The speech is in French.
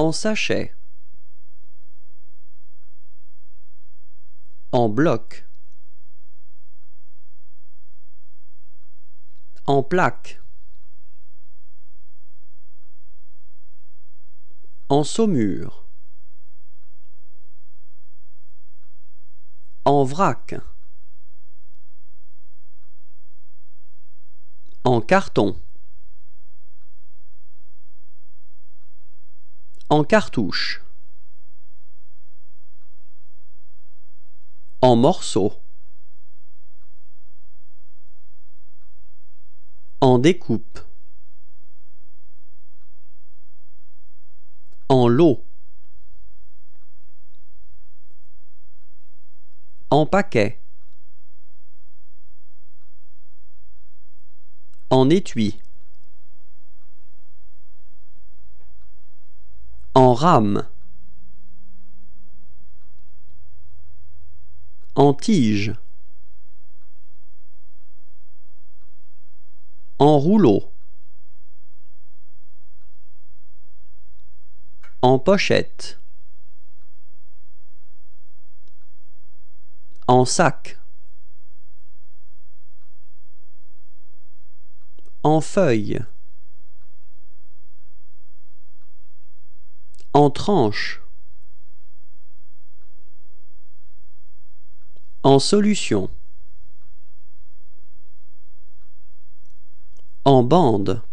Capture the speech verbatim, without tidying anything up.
En sachet. En bloc. En plaque. En saumure. En vrac. En carton. En cartouche. En morceaux. En découpe. En lot. En paquet. En étui. En rame. En tige. En rouleau. En pochette. En sac. En feuille. En tranche. En solution. En bande.